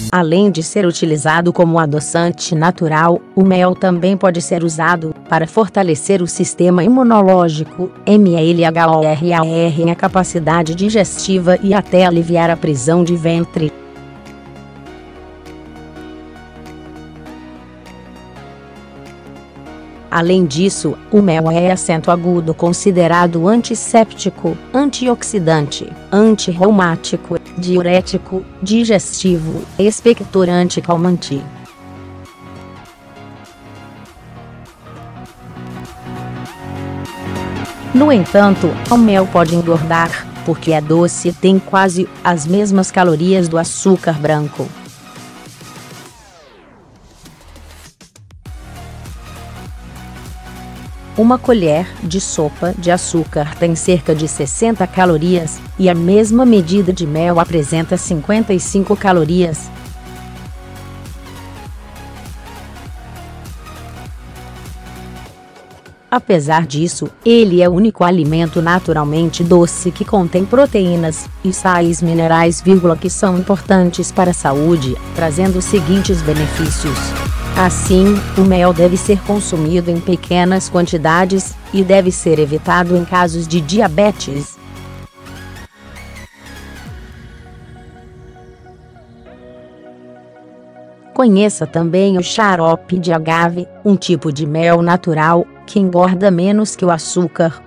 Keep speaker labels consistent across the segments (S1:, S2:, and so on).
S1: Além de ser utilizado como adoçante natural, o mel também pode ser usado para fortalecer o sistema imunológico, melhorar a capacidade digestiva e até aliviar a prisão de ventre. Além disso, o mel é acento agudo considerado antisséptico, antioxidante, antirreumático, diurético, digestivo, expectorante e calmante. No entanto, o mel pode engordar, porque é doce e tem quase as mesmas calorias do açúcar branco. Uma colher de sopa de açúcar tem cerca de 60 calorias, e a mesma medida de mel apresenta 55 calorias. Apesar disso, ele é o único alimento naturalmente doce que contém proteínas e sais minerais, que são importantes para a saúde, trazendo os seguintes benefícios. Assim, o mel deve ser consumido em pequenas quantidades, e deve ser evitado em casos de diabetes. Conheça também o xarope de agave, um tipo de mel natural, que engorda menos que o açúcar.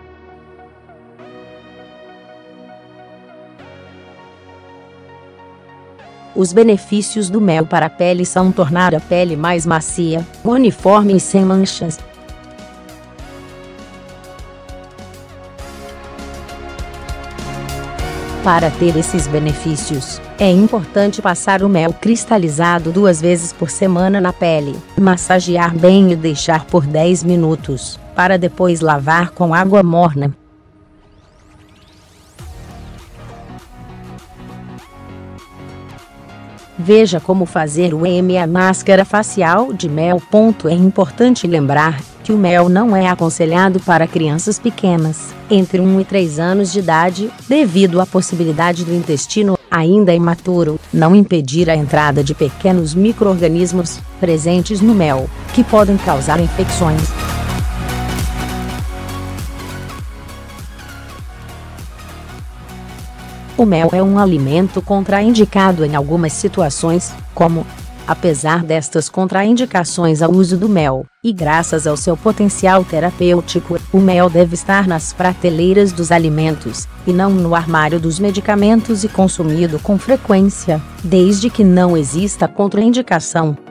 S1: Os benefícios do mel para a pele são tornar a pele mais macia, uniforme e sem manchas. Para ter esses benefícios, é importante passar o mel cristalizado 2 vezes por semana na pele, massagear bem e deixar por 10 minutos, para depois lavar com água morna. Veja como fazer a máscara facial de mel. É importante lembrar que o mel não é aconselhado para crianças pequenas, entre 1 e 3 anos de idade, devido à possibilidade do intestino, ainda imaturo, não impedir a entrada de pequenos micro-organismos presentes no mel, que podem causar infecções. O mel é um alimento contraindicado em algumas situações, como, apesar destas contraindicações ao uso do mel, e graças ao seu potencial terapêutico, o mel deve estar nas prateleiras dos alimentos, e não no armário dos medicamentos, e consumido com frequência, desde que não exista contraindicação.